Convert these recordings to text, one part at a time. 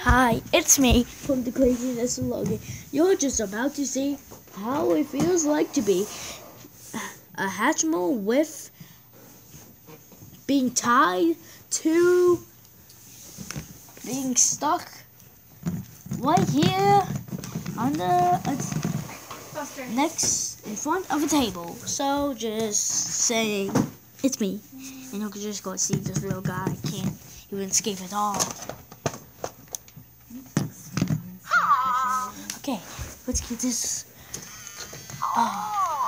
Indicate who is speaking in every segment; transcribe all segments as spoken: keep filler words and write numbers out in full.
Speaker 1: Hi, it's me from the Craziness of Logan. You're just about to see how it feels like to be a Hatchimal with being tied to being stuck right here under a next in front of a table. So just say it's me, and you can just go see this little guy can't even escape at all. Okay, let's get this. Oh,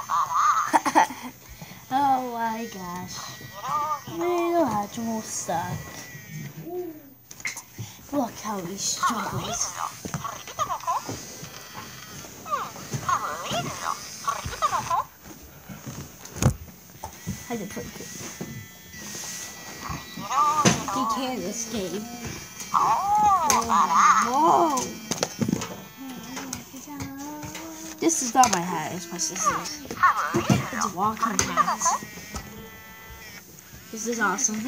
Speaker 1: oh my gosh. Little Hatchimal stuck. Look how he struggles. I can put it. He can't escape. Whoa! This is not my hat, it's my sister's. It's a walking hat. This is awesome.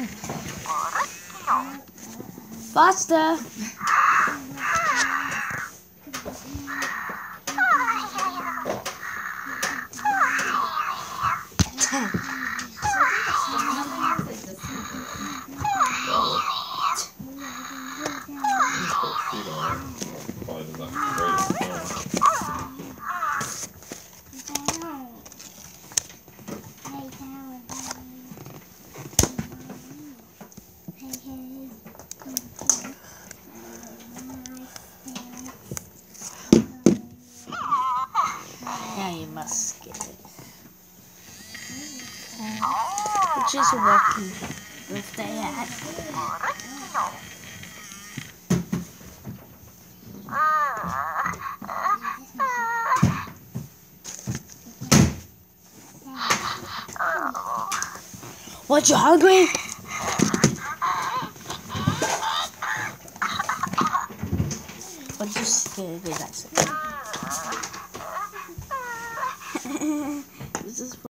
Speaker 1: Faster! Now you must get it. Uh, just walking with the hat. What, you hungry? Or just get a good nice. This is